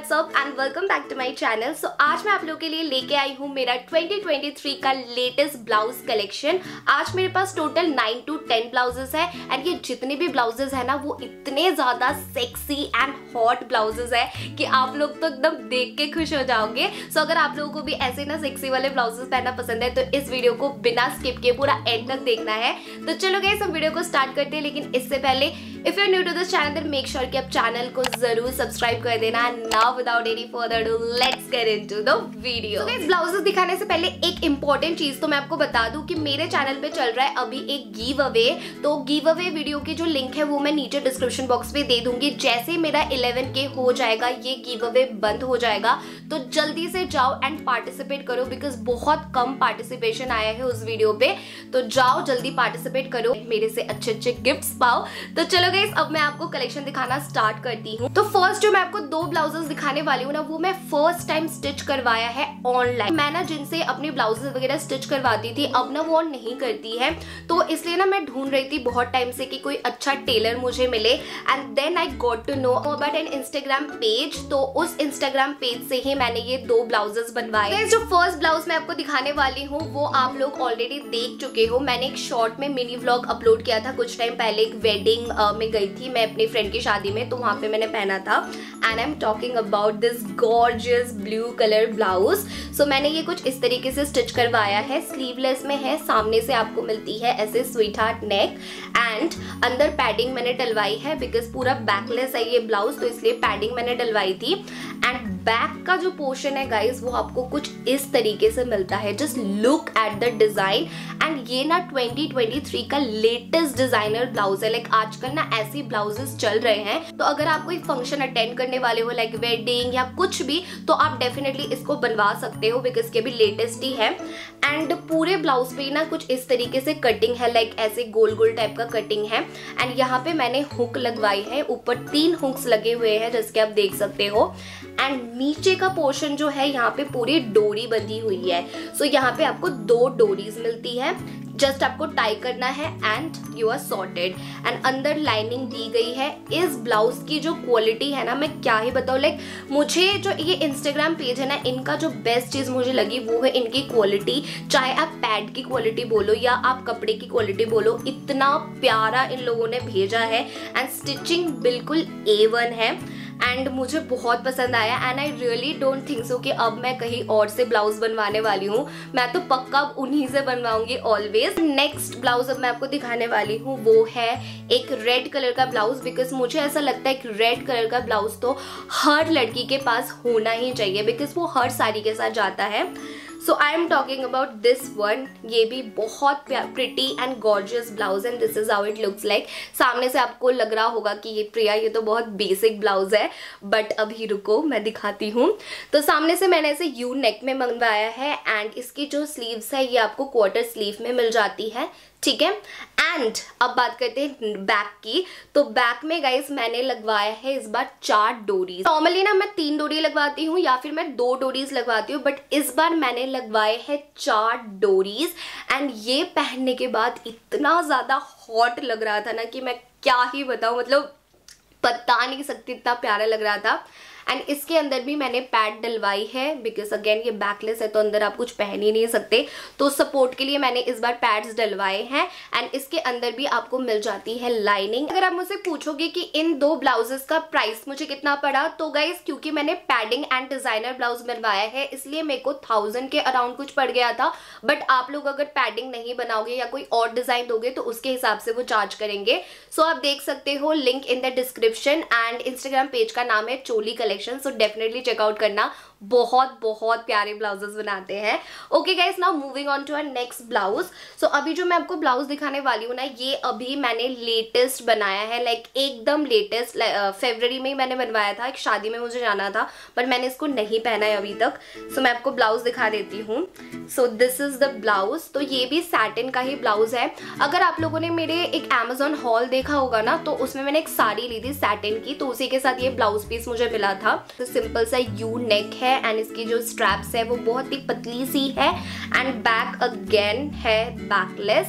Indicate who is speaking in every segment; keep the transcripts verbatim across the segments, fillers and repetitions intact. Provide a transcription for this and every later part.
Speaker 1: What's up and welcome back to my channel. So आज मैं आप लोगों के लिए लेके आई हूँ मेरा ट्वेंटी ट्वेंटी थ्री का लेटेस्ट ब्लाउज कलेक्शन। आज मेरे पास total nine to ten blouses है एंड ये जितने भी ब्लाउजेस है ना वो इतने ज्यादा सेक्सी एंड हॉट ब्लाउजेस है कि आप लोग तो एकदम देख के खुश हो जाओगे। सो so, अगर आप लोगों को भी ऐसे ना सेक्सी वाले ब्लाउजेस पहनना पसंद है तो इस वीडियो को बिना स्किप किए पूरा एंड तक देखना है। तो चलो गाइस हम वीडियो को स्टार्ट करते हैं, लेकिन इससे पहले if you are new to this channel then make sure कि आप चैनल को जरूर सब्सक्राइब कर देना। Now without any further ado, let's get into the video. So guys, blouses दिखाने से पहले एक इंपॉर्टेंट चीज तो मैं आपको बता दूं कि मेरे चैनल पे चल रहा है अभी एक गिव अवे। तो गिव अवे वीडियो की जो लिंक है वो मैं नीचे डिस्क्रिप्शन बॉक्स पे दे दूंगी। जैसे मेरा इलेवन के हो जाएगा ये गिव अवे बंद हो जाएगा, तो जल्दी से जाओ एंड पार्टिसिपेट करो बिकॉज बहुत कम पार्टिसिपेशन आया है उस वीडियो पे। तो जाओ जल्दी पार्टिसिपेट करो, मेरे से अच्छे अच्छे गिफ्ट्स पाओ। तो चलो गाइस अब मैं आपको कलेक्शन दिखाना स्टार्ट करती हूँ। तो फर्स्ट जो मैं आपको दो ब्लाउजेस दिखाने वाली हूँ ना वो मैं फर्स्ट टाइम स्टिच करवाया है ऑनलाइन। मैं ना जिनसे अपने ब्लाउजेस वगैरह स्टिच करवाती थी अब ना वो नहीं करती है, तो इसलिए ना मैं ढूंढ रही थी बहुत टाइम से कि कोई अच्छा टेलर मुझे मिले and then I got to know about an Instagram page. तो उस इंस्टाग्राम पेज से ही मैंने ये दो ब्लाउजेस बनवाए। जो फर्स्ट ब्लाउज मैं आपको दिखाने वाली हूँ वो आप लोग ऑलरेडी देख चुके हो। मैंने एक शॉर्ट में मिनी व्लॉग अपलोड किया था कुछ टाइम पहले। एक वेडिंग uh, में गई थी मैं अपनी फ्रेंड की शादी में, तो वहां पे मैंने पहना था and I am talking about this gorgeous blue colour blouse. So मैंने ये कुछ इस तरीके से स्टिच करवाया है, स्लीवलेस में है। सामने से आपको मिलती है ऐसे स्वीट हार्ट नेक एंड अंदर पैडिंग मैंने डलवाई है बिकॉज पूरा बैकलेस है ये ब्लाउज, तो इसलिए पैडिंग मैंने डलवाई थी। एंड बैक का जो पोर्शन है गाइस वो आपको कुछ इस तरीके से मिलता है। Just look at the design and ये ना ट्वेंटी ट्वेंटी थ्री का लेटेस्ट डिजाइनर ब्लाउज है। लाइक आजकल ना ऐसी ब्लाउजेस चल रहे हैं, तो अगर आप कोई फंक्शन अटेंड करने वाले हो लाइक वेडिंग या कुछ भी, तो आप डेफिनेटली इसको बनवा सकते हो बिकॉज ये भी लेटेस्ट ही है। एंड पूरे ब्लाउज पे ना कुछ इस तरीके से कटिंग है, लाइक ऐसे गोल गोल टाइप का कटिंग है। एंड यहाँ पे मैंने हुक लगवाई है, ऊपर तीन हुक्स लगे हुए हैं जैसे कि आप देख सकते हो। एंड नीचे का पोर्शन जो है यहाँ पे पूरी डोरी बंधी हुई है। सो so, यहाँ पे आपको दो डोरीज मिलती है, जस्ट आपको टाई करना है and you are sorted. And अंदर लाइनिंग दी गई है। इस ब्लाउज की जो क्वालिटी है ना मैं क्या ही बताऊँ, लाइक मुझे जो ये इंस्टाग्राम पेज है ना इनका जो बेस्ट चीज मुझे लगी वो है इनकी क्वालिटी। चाहे आप पैड की क्वालिटी बोलो या आप कपड़े की क्वालिटी बोलो, इतना प्यारा इन लोगों ने भेजा है एंड स्टिचिंग बिल्कुल ए वन है एंड मुझे बहुत पसंद आया। And I really don't think so कि अब मैं कहीं और से ब्लाउज बनवाने वाली हूँ, मैं तो पक्का उन्हीं से बनवाऊंगी ऑलवेज। नेक्स्ट ब्लाउज अब मैं आपको दिखाने वाली हूँ वो है एक रेड कलर का ब्लाउज, बिकॉज मुझे ऐसा लगता है कि रेड कलर का ब्लाउज तो हर लड़की के पास होना ही चाहिए बिकॉज वो हर साड़ी के साथ जाता है। So I am talking about this one. ये भी बहुत pretty and gorgeous blouse and this is how it looks like. सामने से आपको लग रहा होगा कि ये प्रिया ये तो बहुत बेसिक ब्लाउज है, बट अभी रुको मैं दिखाती हूँ। तो सामने से मैंने ऐसे यू नेक में मंगवाया है एंड इसकी जो स्लीव्स है ये आपको क्वार्टर स्लीव में मिल जाती है, ठीक है। एंड अब बात करते हैं बैक की। तो बैक में गाइस मैंने लगवाया है इस बार चार डोरीज। नॉर्मली ना मैं तीन डोरी लगवाती हूँ या फिर मैं दो डोरीज लगवाती हूँ, बट इस बार मैंने लगवाए हैं चार डोरीज। एंड ये पहनने के बाद इतना ज्यादा हॉट लग रहा था ना कि मैं क्या ही बताऊं, मतलब बता नहीं सकती इतना प्यारा लग रहा था। एंड इसके अंदर भी मैंने पैड डलवाई है बिकॉज अगेन ये बैकलेस है तो अंदर आप कुछ पहन ही नहीं सकते, तो सपोर्ट के लिए मैंने इस बार पैड्स डलवाए हैं। एंड इसके अंदर भी आपको मिल जाती है लाइनिंग। अगर आप मुझसे पूछोगे कि इन दो ब्लाउजेस का प्राइस मुझे कितना पड़ा, तो गाइस क्योंकि मैंने पैडिंग एंड डिजाइनर ब्लाउज बनवाया है इसलिए मेरे को थाउजेंड के अराउंड कुछ पड़ गया था। बट आप लोग अगर पैडिंग नहीं बनाओगे या कोई और डिजाइन दोगे तो उसके हिसाब से वो चार्ज करेंगे। सो so, आप देख सकते हो link in the description. And Instagram page का नाम है Choli collection, so definitely check out करना। बहुत बहुत प्यारे ब्लाउजेस बनाते हैं। Okay guys, now moving on to our next blouse. So अभी जो मैं आपको ब्लाउज दिखाने वाली हूँ ना ये अभी मैंने लेटेस्ट बनाया है, लाइक like, एकदम लेटेस्ट। फरवरी में ही मैंने बनवाया था, एक शादी में मुझे जाना था बट मैंने इसको नहीं पहना है अभी तक। सो so, मैं आपको ब्लाउज दिखा देती हूँ। So this is the blouse. तो ये भी सैटिन का ही ब्लाउज है। अगर आप लोगों ने मेरे एक अमेजोन हॉल देखा होगा ना तो उसमें मैंने एक साड़ी ली थी सैटिन की, तो उसी के साथ ये ब्लाउज पीस मुझे मिला था। तो सिंपल सा यू नेक है एंड इसकी जो स्ट्रैप्स है वो बहुत ही पतली सी है एंड बैक अगेन है बैकलेस।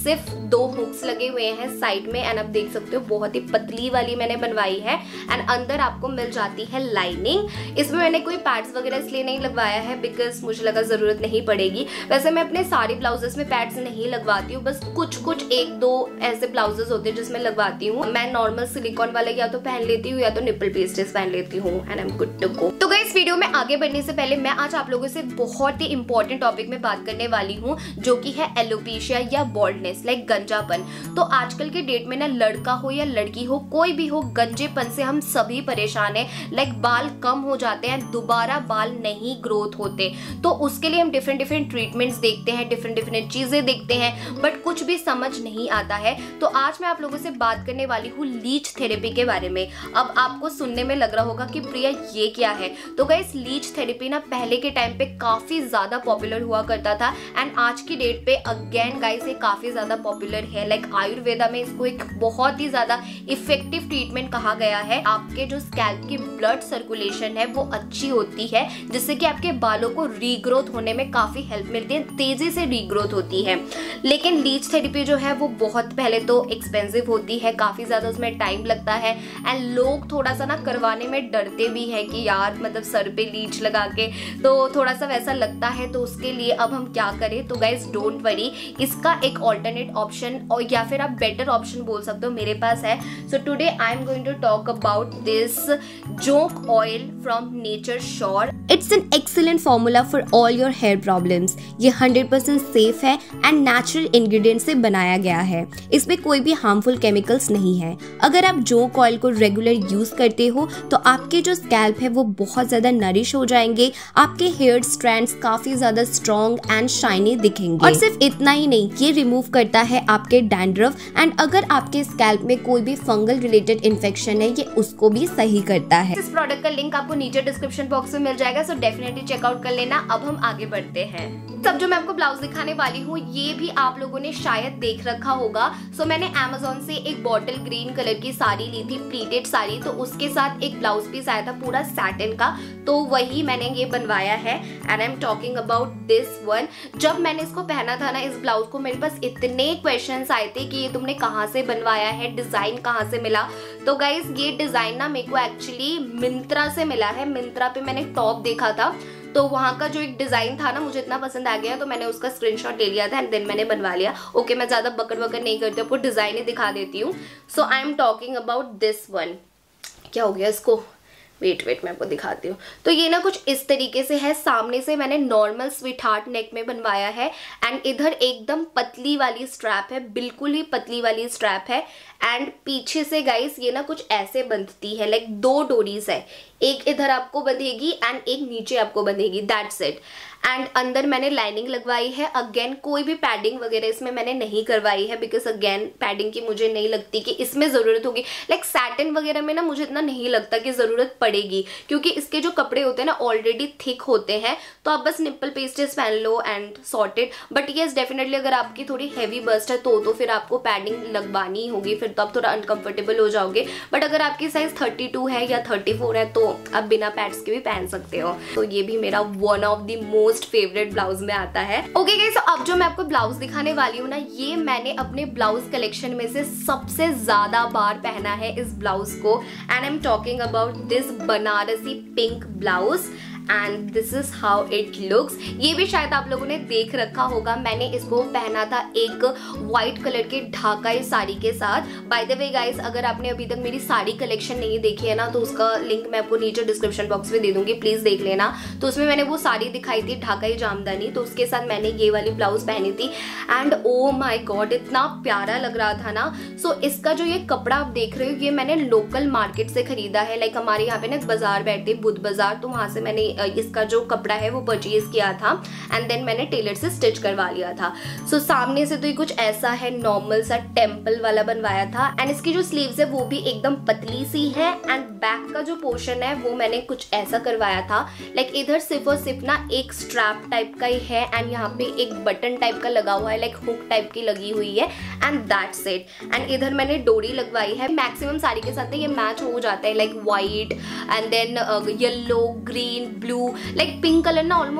Speaker 1: सिर्फ दो हुक्स लगे हुए हैं साइड में एंड आप देख सकते हो बहुत ही पतली वाली मैंने बनवाई है एंड अंदर आपको मिल जाती है लाइनिंग। इसमें मैंने कोई पैड्स वगैरह इसलिए नहीं लगवाया है बिकॉज मुझे लगा जरूरत नहीं पड़ेगी। वैसे मैं अपने सारे ब्लाउजेस में पैड्स नहीं लगवाती हूँ, बस कुछ कुछ एक दो ऐसे ब्लाउजेस होते हैं जिसमें लगवाती हूँ। मैं नॉर्मल सिलिकॉन वाले या तो पहन लेती हूँ या तो निपल पेस्टेस पहन लेती हूँ and I am good to go. तो गाइस वीडियो में आगे बढ़ने से पहले मैं आज आप लोगों से बहुत ही इंपॉर्टेंट टॉपिक में बात करने वाली हूँ जो कि है एलोपेशिया या बॉल्डनेस लाइक गंजापन। तो आजकल के डेट में ना लड़का हो या लड़की हो कोई भी हो, गंजेपन से हम सभी परेशान हैं। लाइक बाल कम हो जाते हैं, दोबारा बाल नहीं ग्रोथ होते। तो उसके लिए हम डिफरेंट डिफरेंट ट्रीटमेंट्स देखते हैं, डिफरेंट डिफरेंट चीजें देखते हैं, बट कुछ भी समझ नहीं आता है। तो आज मैं आप लोगों से बात करने वाली हूँ लीच थेरेपी के बारे में। अब आपको सुनने में लग रहा होगा कि प्रिया ये क्या है। तो गाइस लीच थेरेपी ना पहले के टाइम पे काफी ज्यादा पॉपुलर हुआ करता था एंड आज की डेट पे अगेन गाइस ये काफी ज्यादा पॉपुलर है। लाइक आयुर्वेदा में इसको एक बहुत ही ज्यादा इफेक्टिव ट्रीटमेंट कहा गया है। आपके जो स्कैल्प की ब्लड सर्कुलेशन है वो अच्छी होती है जिससे कि आपके बालों को रीग्रोथ होने में काफी हेल्प मिलती है, तेजी से रीग्रोथ होती है। लेकिन लीच थेरेपी जो है वो बहुत पहले तो एक्सपेंसिव होती है, काफी ज्यादा उसमें टाइम लगता है एंड लोग थोड़ा सा ना करवाने में डरते भी है कि यार मतलब सर पे लीच लगा के तो थोड़ा सा वैसा लगता है। तो उसके लिए अब हम क्या करें। तो गाइस डोंट वरी, इसका एक ऑल्टरनेट ऑप्शन और या फिर आप बेटर ऑप्शन बोल सकते हो मेरे पास है। So today I am going to talk about this जोंक oil from Nature Sure. It's an excellent formula for all your hair problems. ये हंड्रेड परसेंट सेफ है एंड नेचुरल इंग्रेडिएंट से बनाया गया है। इसमें कोई भी हार्मफुल केमिकल्स नहीं है। अगर आप जोंक ऑयल को रेगुलर यूज करते हो तो आपके जो स्कैल्प है वो बहुत ज्यादा नरिश हो जाएंगे, आपके हेयर स्ट्रैंड्स काफी ज्यादा स्ट्रॉन्ग एंड शाइनी दिखेंगे। और सिर्फ इतना ही नहीं, ये रिमूव करता है आपके डैंड्रफ एंड अगर आपके स्कैल्प में कोई भी फंगल रिलेटेड इन्फेक्शन है ये उसको भी सही करता है। इस प्रोडक्ट का लिंक आपको नीचे डिस्क्रिप्शन बॉक्स में मिल जाएगा, सो डेफिनेटली चेकआउट कर लेना। अब हम आगे बढ़ते हैं। सब जो मैं आपको ब्लाउज दिखाने वाली हूँ ये भी आप लोगों ने शायद देख रखा होगा। सो मैंने अमेज़न से एक बॉटल ग्रीन कलर की साड़ी ली थी, प्लीटेड साड़ी। तो उसके साथ एक ब्लाउज पीस आया था पूरा सैटिन का, तो वही मैंने ये बनवाया है and I am talking about this one. जब मैंने इसको पहना था ना इस ब्लाउज को, मेरे पास इतने क्वेश्चंस आए थे कि ये तुमने कहाँ से बनवाया है, डिजाइन कहाँ से मिला। तो गाइज ये डिजाइन ना मेरे को एक्चुअली मिंत्रा से मिला है। मिंत्रा पे मैंने टॉप देखा था तो वहाँ का जो एक डिजाइन था ना मुझे इतना पसंद आ गया तो मैंने उसका स्क्रीनशॉट ले लिया था एंड देन मैंने बनवा लिया। ओके okay, मैं ज्यादा बकर बकर नहीं करती, आपको डिजाइन ही दिखा देती हूँ। So I am talking about this one. क्या हो गया इसको, वेट वेट मैं आपको दिखाती हूँ। तो ये ना कुछ इस तरीके से है। सामने से मैंने नॉर्मल स्वीट हार्ट नेक में बनवाया है एंड इधर एकदम पतली वाली स्ट्रैप है, बिल्कुल ही पतली वाली स्ट्रैप है एंड पीछे से गाइस ये ना कुछ ऐसे बंधती है। लाइक दो डोरीज है, एक इधर आपको बंधेगी एंड एक नीचे आपको बंधेगी, दैट्स इट। एंड अंदर मैंने लाइनिंग लगवाई है। अगेन कोई भी पैडिंग वगैरह इसमें मैंने नहीं करवाई है बिकॉज अगेन पैडिंग की मुझे नहीं लगती कि इसमें ज़रूरत होगी। लाइक सैटिन वगैरह में ना मुझे इतना नहीं लगता कि ज़रूरत पड़ेगी क्योंकि इसके जो कपड़े होते हैं ना ऑलरेडी थिक होते हैं, तो आप बस निप्पल पेस्टेस पहन लो and sorted. But yes definitely अगर आपकी थोड़ी हैवी बस्ट है तो तो फिर आपको पैडिंग लगवानी होगी, फिर तो आप थोड़ा अनकंफर्टेबल हो जाओगे। बट अगर आपकी साइज थर्टी टू है या थर्टी फोर है तो आप बिना पैड्स के भी पहन सकते हो। तो ये भी मेरा one of the most favourite blouse में आता है। ओके गाइस, so अब जो मैं आपको ब्लाउज दिखाने वाली हूँ ना ये मैंने अपने ब्लाउज कलेक्शन में से सबसे ज्यादा बार पहना है इस ब्लाउज को and I am talking about this Banarasi pink blouse and this is how it looks. ये भी शायद आप लोगों ने देख रखा होगा, मैंने इसको पहना था एक व्हाइट कलर के ढाकाई साड़ी के साथ। बाय द वे गाइस, अगर आपने अभी तक मेरी साड़ी कलेक्शन नहीं देखी है ना तो उसका लिंक मैं आपको नीचे डिस्क्रिप्शन बॉक्स में दे दूंगी, प्लीज देख लेना। तो उसमें मैंने वो साड़ी दिखाई थी ढाकाई जामदानी, तो उसके साथ मैंने ये वाली ब्लाउज पहनी थी एंड ओ माई गॉड इतना प्यारा लग रहा था ना। सो so, इसका जो ये कपड़ा आप देख रहे हो ये मैंने लोकल मार्केट से खरीदा है। लाइक हमारे यहाँ पे ना बाजार बैठते बुध बाजार, तो वहां से मैंने इसका जो कपड़ा है वो परचेज किया था एंड देन मैंने टेलर से स्टिच करवा लिया था। सो so, सामने से तो ये कुछ ऐसा है, नॉर्मल सा टेम्पल वाला बनवाया था एंड इसकी जो स्लीव्स है वो भी एकदम पतली सी है एंड बैक का जो पोर्शन है वो मैंने कुछ ऐसा करवाया था। लाइक इधर सिर्फ और सिर्फ ना एक स्ट्रैप टाइप का ही है एंड यहाँ पे एक बटन टाइप का लगा हुआ है, लाइक हुक टाइप की लगी हुई है एंड दैट्स इट। एंड इधर मैंने डोरी लगवाई है। मैक्सिमम साड़ी के साथ ये मैच हो जाता है, like white and then yellow, green, blue, like pink colour ना ऑलमोस्ट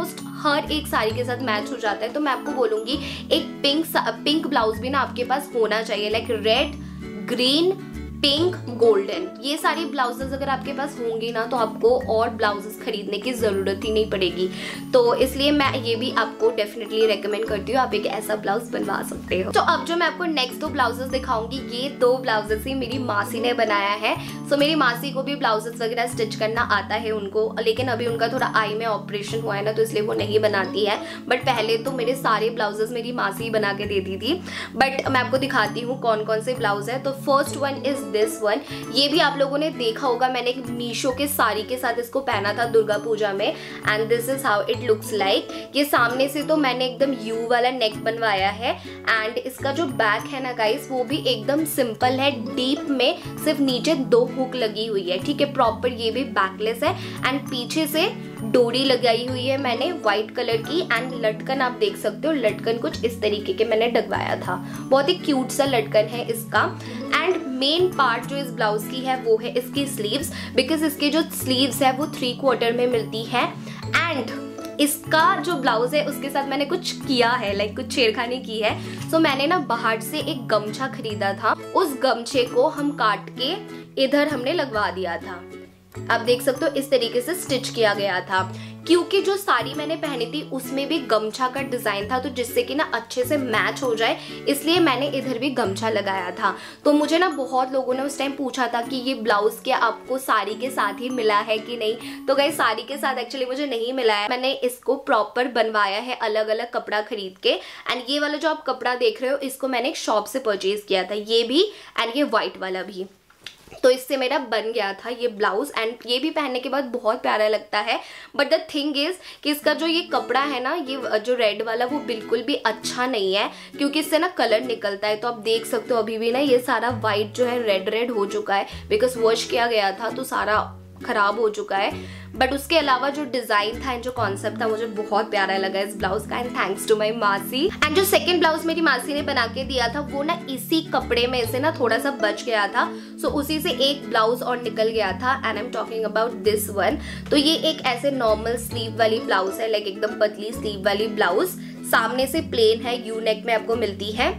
Speaker 1: हर एक साड़ी के साथ मैच हो जाता है। तो मैं आपको बोलूंगी एक पिंक पिंक ब्लाउज भी ना आपके पास होना चाहिए, like red, green, pink, golden. ये सारी ब्लाउजेस अगर आपके पास होंगी ना तो आपको और ब्लाउजेस खरीदने की जरूरत ही नहीं पड़ेगी। तो इसलिए मैं ये भी आपको डेफिनेटली रेकमेंड करती हूँ, आप एक ऐसा ब्लाउज बनवा सकते हो। तो अब जो मैं आपको नेक्स्ट दो ब्लाउजेस दिखाऊंगी, ये दो ब्लाउजेस ही मेरी मासी ने बनाया है। सो मेरी मासी को भी ब्लाउजेस वगैरह स्टिच करना आता है उनको, लेकिन अभी उनका थोड़ा आई में ऑपरेशन हुआ है ना, तो इसलिए वो नहीं बनाती है। बट पहले तो मेरे सारे ब्लाउजेस मेरी मासी ही बना के देती थी। बट मैं आपको दिखाती हूँ कौन कौन से ब्लाउज है। तो first one is this one. ये भी आप लोगों ने देखा होगा, मैंने एक मीशो के साड़ी के साथ इसको पहना था दुर्गा पूजा में। And this is how it looks like. ये सामने से तो मैंने एकदम यू वाला नेक बनवाया है। एंड इसका जो बैक है ना गाइस, वो भी एकदम सिंपल है, डीप में सिर्फ नीचे दो हुक लगी हुई है, ठीक है। प्रॉपर ये भी बैकलेस है। एंड पीछे से डोरी लगाई हुई है मैंने व्हाइट कलर की। एंड लटकन आप देख सकते हो, लटकन कुछ इस तरीके के मैंने डगवाया था, बहुत ही क्यूट सा लटकन है इसका। एंड मेन पार्ट जो इस ब्लाउज की है वो है इसकी स्लीव्स, बिकॉज इसकी जो स्लीव्स है वो थ्री क्वार्टर में मिलती है। एंड इसका जो ब्लाउज है उसके साथ मैंने कुछ किया है, लाइक कुछ छेड़खानी की है। सो मैंने ना बाहर से एक गमछा खरीदा था, उस गमछे को हम काट के इधर हमने लगवा दिया था। आप देख सकते हो इस तरीके से स्टिच किया गया था, क्योंकि जो साड़ी मैंने पहनी थी उसमें भी गमछा का डिजाइन था, तो जिससे कि ना अच्छे से मैच हो जाए, इसलिए मैंने इधर भी गमछा लगाया था। तो मुझे ना बहुत लोगों ने उस टाइम पूछा था कि ये ब्लाउज क्या आपको साड़ी के साथ ही मिला है कि नहीं। तो गाइस साड़ी के साथ एक्चुअली मुझे नहीं मिला है, मैंने इसको प्रॉपर बनवाया है अलग अलग कपड़ा खरीद के। एंड ये वाला जो आप कपड़ा देख रहे हो इसको मैंने एक शॉप से परचेज किया था, ये भी एंड ये व्हाइट वाला भी। तो इससे मेरा बन गया था ये ब्लाउज। एंड ये भी पहनने के बाद बहुत प्यारा लगता है। बट द थिंग इज कि इसका जो ये कपड़ा है ना, ये जो रेड वाला, वो बिल्कुल भी अच्छा नहीं है, क्योंकि इससे ना कलर निकलता है। तो आप देख सकते हो अभी भी ना ये सारा व्हाइट जो है रेड रेड हो चुका है, बिकॉज वॉश किया गया था तो सारा खराब हो चुका है। बट उसके अलावा जो डिजाइन था एंड जो कॉन्सेप्ट था मुझे बहुत प्यारा लगा इस ब्लाउज का। एंड थैंक्स टू माय मासी। एंड जो सेकंड ब्लाउज मेरी मासी ने बना के दिया था वो ना इसी कपड़े में से ना थोड़ा सा बच गया था। सो so, उसी से एक ब्लाउज और निकल गया था। And I am talking about this one. तो ये एक ऐसे नॉर्मल स्लीव वाली ब्लाउज है, लाइक एकदम पतली स्लीव वाली ब्लाउज। सामने से प्लेन है, यू नेक में आपको मिलती है।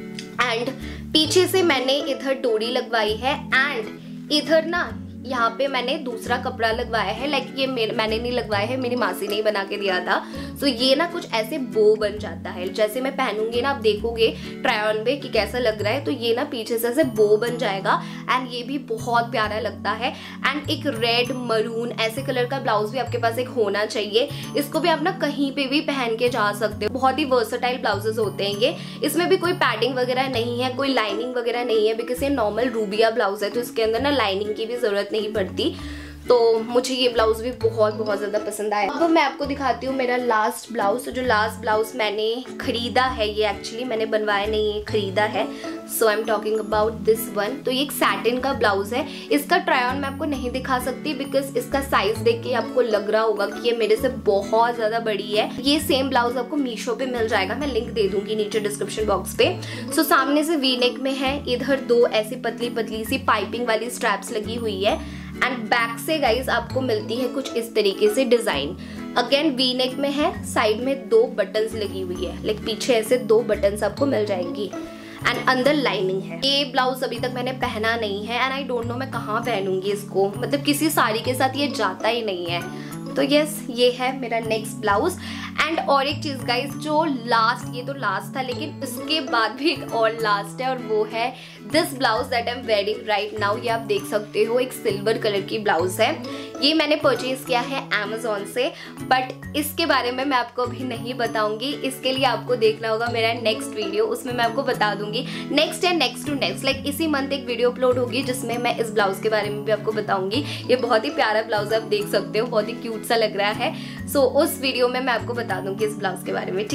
Speaker 1: एंड पीछे से मैंने इधर डोरी लगवाई है। एंड इधर ना यहाँ पे मैंने दूसरा कपड़ा लगवाया है, लाइक ये मैंने नहीं लगवाया है, मेरी मासी ने ही बना के दिया था। सो ये ना कुछ ऐसे बो बन जाता है, जैसे मैं पहनूंगी ना आप देखोगे ट्राई ऑन में कि कैसा लग रहा है। तो ये ना पीछे से ऐसे बो बन जाएगा। एंड ये भी बहुत प्यारा लगता है। एंड एक रेड मरून ऐसे कलर का ब्लाउज भी आपके पास एक होना चाहिए। इसको भी आप ना कहीं पे भी पहन के जा सकते हो, बहुत ही वर्सेटाइल ब्लाउजेस होते हैं ये। इसमें भी कोई पैडिंग वगैरह नहीं है, कोई लाइनिंग वगैरह नहीं है, बिकॉज ये नॉर्मल रूबिया ब्लाउज है, तो इसके अंदर ना लाइनिंग की भी जरूरत नहीं पड़ती। तो मुझे ये ब्लाउज भी बहुत बहुत ज़्यादा पसंद आया। अब मैं आपको दिखाती हूँ मेरा लास्ट ब्लाउज। तो जो लास्ट ब्लाउज मैंने खरीदा है, ये एक्चुअली मैंने बनवाया नहीं है, खरीदा है। So I am talking about this one. तो ये एक सैटिन का ब्लाउज है। इसका ट्राई ऑन मैं आपको नहीं दिखा सकती, बिकॉज इसका साइज देख के आपको लग रहा होगा कि ये मेरे से बहुत ज़्यादा बड़ी है। ये सेम ब्लाउज आपको मीशो पे मिल जाएगा, मैं लिंक दे दूंगी नीचे डिस्क्रिप्शन बॉक्स पे। सो so, सामने से वी नेक में है, इधर दो ऐसी पतली पतली सी पाइपिंग वाली स्ट्रैप्स लगी हुई है। एंड बैक से गाइज आपको मिलती है कुछ इस तरीके से डिजाइन। अगेन वी नेक में है, साइड में दो बटन्स लगी हुई है, लाइक पीछे ऐसे दो बटन्स आपको मिल जाएंगी। एंड अंदर लाइनिंग है। ये ब्लाउज अभी तक मैंने पहना नहीं है। एंड आई डोंट नो मैं कहाँ पहनूंगी इसको, मतलब किसी साड़ी के साथ ये जाता ही नहीं है। तो यस, ये है मेरा नेक्स्ट ब्लाउज। एंड और एक चीज गाइज, जो लास्ट, ये तो लास्ट था लेकिन इसके बाद भी एक और लास्ट है, और वो है this blouse that I am wearing right now. ये आप देख सकते हो, एक सिल्वर कलर की ब्लाउज है। ये मैंने परचेज किया है अमेजोन से, बट इसके बारे में मैं आपको अभी नहीं बताऊंगी। इसके लिए आपको देखना होगा मेरा नेक्स्ट वीडियो, उसमें मैं आपको बता दूंगी। नेक्स्ट है नेक्स्ट टू नेक्स्ट, लाइक इसी मंथ एक वीडियो अपलोड होगी जिसमें मैं इस ब्लाउज के बारे में भी आपको बताऊंगी। ये बहुत ही प्यारा ब्लाउज आप देख सकते हो, बहुत ही क्यूट सा लग रहा है। सो so, उस वीडियो में मैं आपको बता दूंगी इस ब्लाउज के बारे में, ठीक है।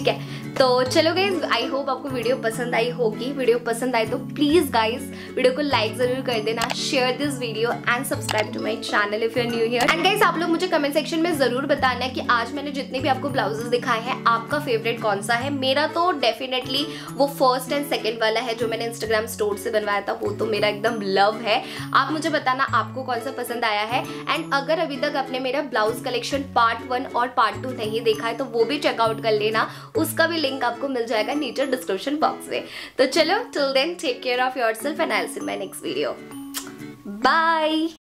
Speaker 1: तो चलो गाइज, आई होप आपको वीडियो पसंद आई होगी। वीडियो पसंद आए तो प्लीज गाइज वीडियो को लाइक जरूर कर देना, share this video and subscribe to my channel if you are new here. And guys, आप लोग मुझे कमेंट सेक्शन में जरूर बताना है कि आज मैंने जितने भी आपको ब्लाउजेस दिखाए हैं आपका फेवरेट कौन सा है। मेरा तो डेफिनेटली वो फर्स्ट एंड सेकेंड वाला है जो मैंने इंस्टाग्राम स्टोर से बनवाया था, वो तो मेरा एकदम लव है। आप मुझे बताना आपको कौन सा पसंद आया है। एंड अगर अभी तक आपने मेरा ब्लाउज कलेक्शन पार्ट वन और पार्ट टू नहीं देखा है तो वो भी चेकआउट कर लेना, उसका भी लिंक आपको मिल जाएगा नीचे डिस्क्रिप्शन बॉक्स में। तो चलो, till then take care of yourself and I will see in my next video. Bye.